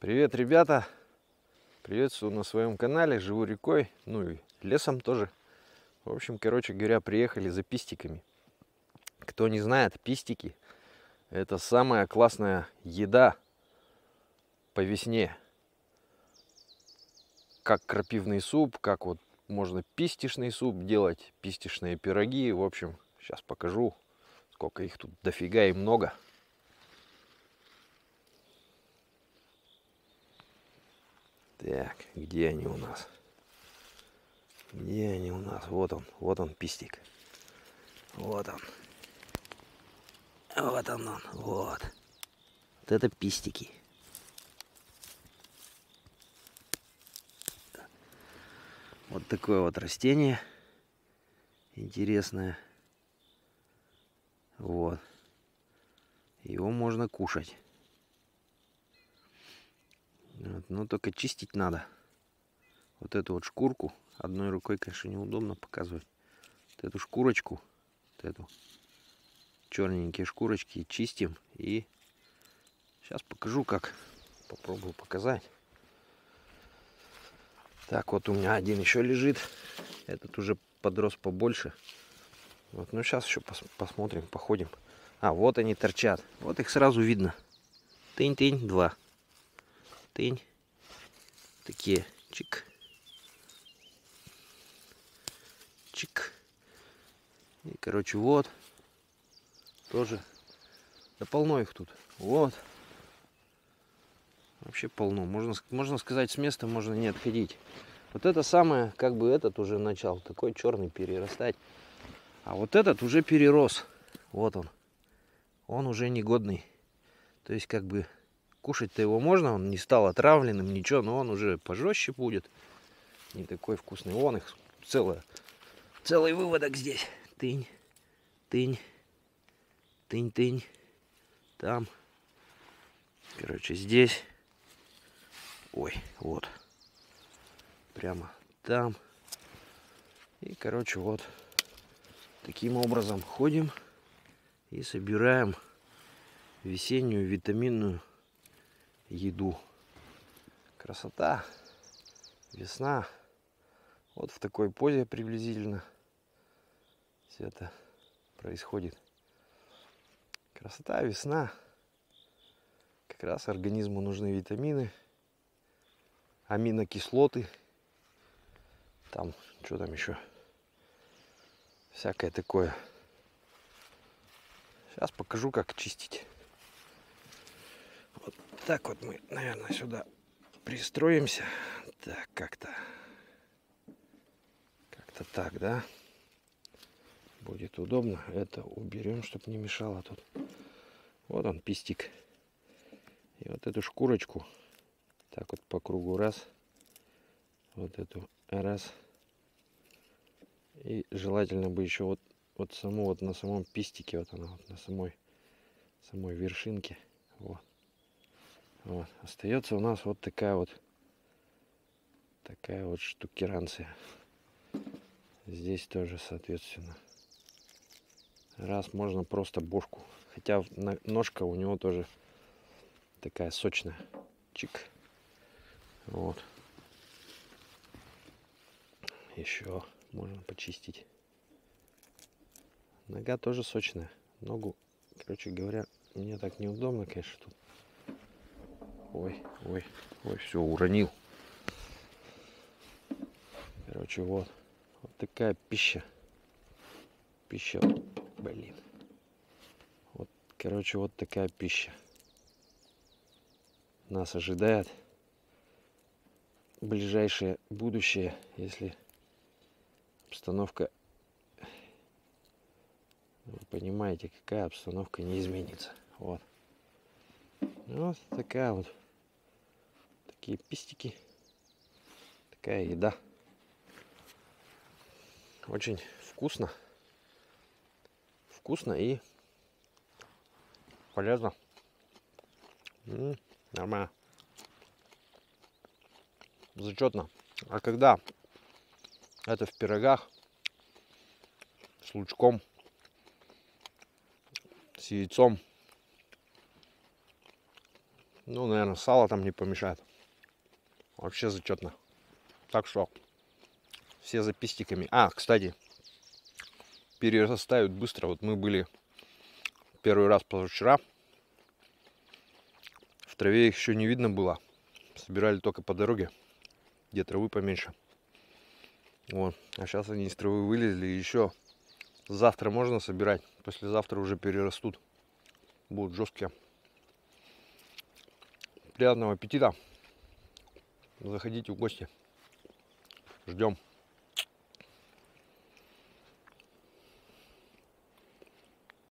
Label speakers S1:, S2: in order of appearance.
S1: Привет, ребята! Приветствую на своем канале. Живу рекой, ну и лесом тоже. В общем, короче говоря, приехали за пистиками. Кто не знает, пистики — это самая классная еда по весне. Как крапивный суп, как вот можно пистишный суп делать, пистишные пироги. В общем, сейчас покажу, сколько их тут дофига и много. Так, где они у нас? Где они у нас? Вот он пистик. Вот он. Вот он. Вот. Вот это пистики. Вот такое вот растение интересное. Вот. Его можно кушать. Вот. Но только чистить надо. Вот эту вот шкурку. Одной рукой, конечно, неудобно показывать. Вот эту шкурочку. Вот эту. Черненькие шкурочки чистим. И сейчас покажу, как. Попробую показать. Так, вот у меня один еще лежит. Этот уже подрос побольше. Вот, ну сейчас еще посмотрим, походим. А, вот они торчат. Вот их сразу видно. Тынь-тынь, два. Тынь. Такие. Чик. Чик. И, короче, вот. Тоже. Да полно их тут. Вот. Вообще полно. Можно сказать, с места можно не отходить. Вот это самое, как бы этот уже начал такой черный перерастать. А вот этот уже перерос. Вот он. Он уже негодный. То есть, как бы, кушать-то его можно. Он не стал отравленным, ничего. Но он уже пожестче будет. Не такой вкусный. Вон их целый выводок здесь. Тынь. Тынь. Тынь-тынь. Там. Короче, здесь. Ой, вот. Прямо там. И, короче, вот. Таким образом ходим и собираем весеннюю витаминную еду. Красота. Весна. Вот в такой позе приблизительно все это происходит. Красота, весна. Как раз организму нужны витамины, аминокислоты. Там, что там еще? Всякое такое. Сейчас покажу, как чистить. Вот так вот мы, наверное, сюда пристроимся. Так, как-то так, да? Будет удобно. Это уберем, чтобы не мешало тут. Вот он, пистик. И вот эту шкурочку так вот по кругу раз. Вот эту раз. И желательно бы еще вот саму вот на самом пистике, вот она вот на самой вершинке. Вот. Вот. Остается у нас вот такая вот штукеранция. Здесь тоже, соответственно. Раз можно просто бошку. Хотя ножка у него тоже такая сочная. Чик. Вот. Еще можно почистить. Нога тоже сочная. Ногу, короче говоря, мне так неудобно, конечно, тут. Ой, все, уронил. Короче, вот такая пища. Блин. Вот, короче, вот такая пища нас ожидает в ближайшее будущее, если обстановка, вы понимаете, какая обстановка не изменится. Вот. Вот такая такие пистики, такая еда. Очень вкусно и полезно. Нормально. Зачетно. А когда это в пирогах с лучком, с яйцом, Ну, наверное, сало там не помешает. Вообще зачетно. Так что все за пистиками. А, кстати, перерастают быстро. Вот мы были первый раз позавчера. В траве их еще не видно было. Собирали только по дороге, где травы поменьше. Вот. А сейчас они из травы вылезли. И еще завтра можно собирать. Послезавтра уже перерастут. Будут жесткие. Приятного аппетита. Заходите в гости. Ждем.